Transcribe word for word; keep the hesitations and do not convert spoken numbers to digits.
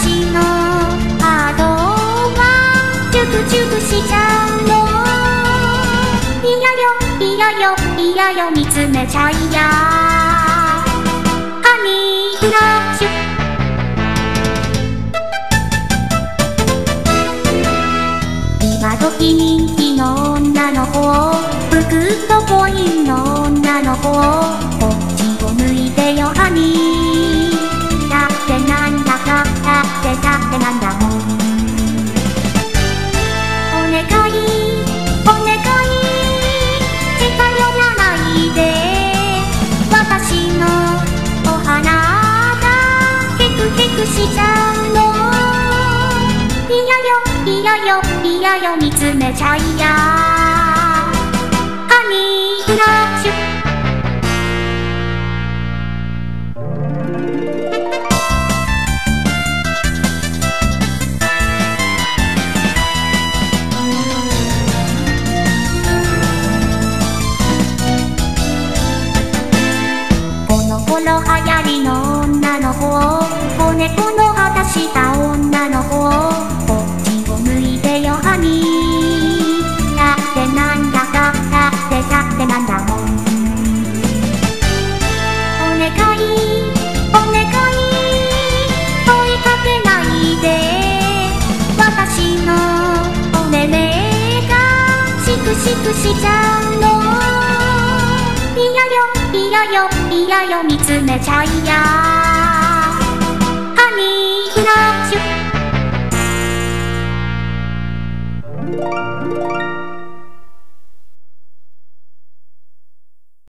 私のハートはチュクチュクしちゃうの。いやよいやよいやよ見つめちゃいやハニークラッシュ。今時人気の女の子、服とコインの女の子、こっちを向いてよハニー。だってなんだか、だってだってなんだもん。お願いお願い近寄らないで、私のお花がヘクヘクしちゃうの。いやよいやよいやよ見つめちゃいやハニークラッシュ。この頃流行りの女の子、子猫の肌した女の子、こっちを向いてよハニー。だってなんだか、だってだってなんだもん。お願いお願い追いかけないで、私のお目目がシクシクしちゃうの。いやよいやよいやよ見つめちゃいや